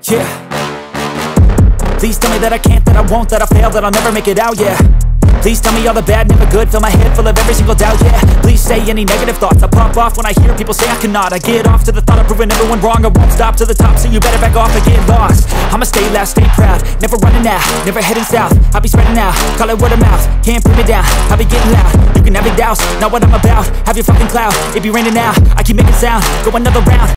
Yeah. Please tell me that I can't, that I won't, that I fail, that I'll never make it out, yeah. Please tell me all the bad, never good, fill my head full of every single doubt, yeah. Please say any negative thoughts, I pop off when I hear people say I cannot. I get off to the thought of proving everyone wrong, I won't stop to the top, so you better back off and get lost. I'ma stay loud, stay proud, never running out, never heading south. I'll be spreading out, call it word of mouth, can't put me down, I'll be getting loud. You can have your doubts, not what I'm about, have your fucking clout, it be raining now, I keep making sound, go another round.